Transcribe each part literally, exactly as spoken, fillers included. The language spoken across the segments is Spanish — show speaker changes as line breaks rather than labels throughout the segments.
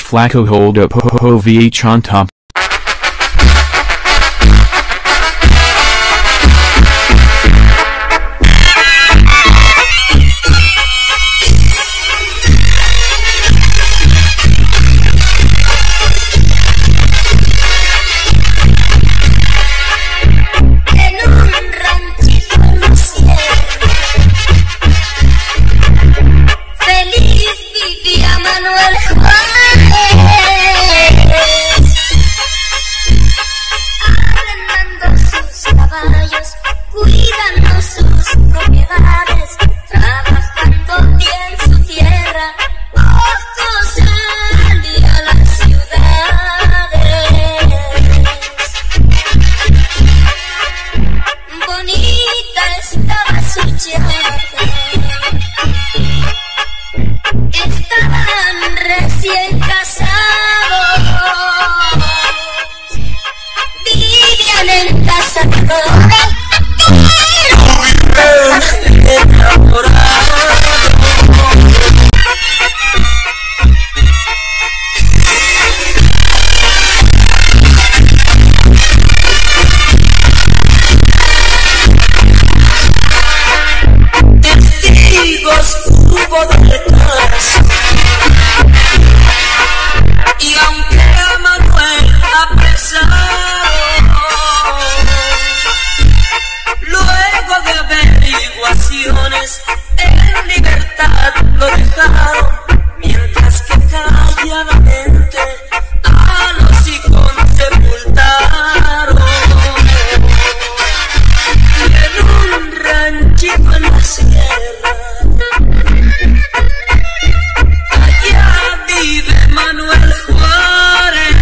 Flaco hold up O V H on top.
Cuidando sus propiedades, trabajando bien su tierra, poco salía a las ciudades. Bonita estaba su chata, estaban recién casados, vivían en casa de dos.
Testigos hubo detrás, y aunque a Manuel apresaron, luego de averiguaciones en libertad lo dejaron, mientras que calladamente a los hijos sepultaron en un ranchito en la sierra. Allá vive Manuel Juárez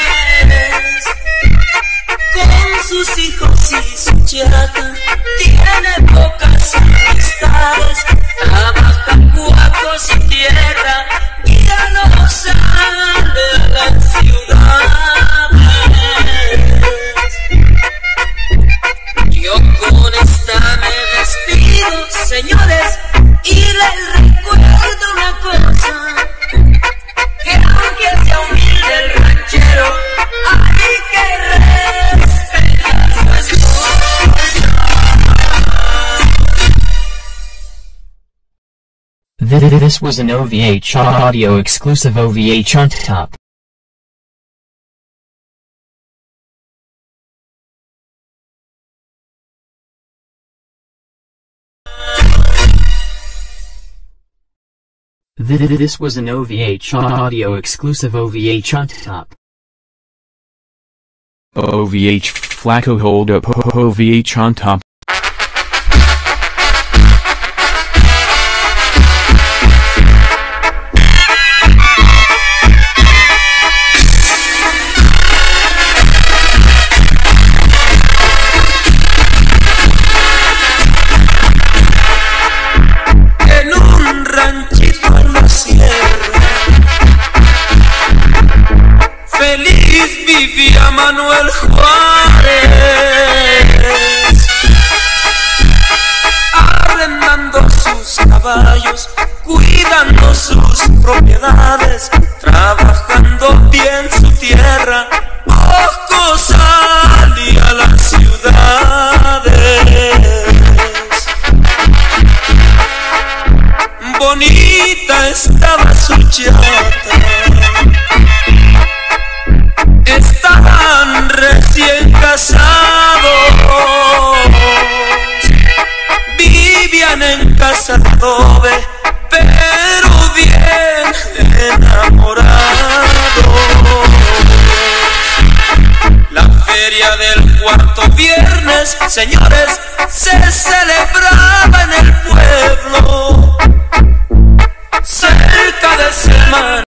con sus hijos y su chata. Tiene pocas amistades, trabaja cuacos y tierra, ya no sale a las ciudades. Yo con esta me despido, señores, y les recuerdo una cosa, que aunque sea humilde el ranchero, hay que respetar su esposa.
This was an O V H audio exclusive O V H on top. This was an O V H audio exclusive O V H on top.
O V H Flaco hold up O V H on top.
Feliz vivía Manuel Juárez, arrendando sus caballos, cuidando sus propiedades, trabajando bien su tierra, poco salía a las ciudades. Bonita estaba su chata, estaban recién casados, vivían en casa de adobe, pero bien enamorados. La feria del cuarto viernes, señores, se celebraba en el pueblo, cerca de Semana.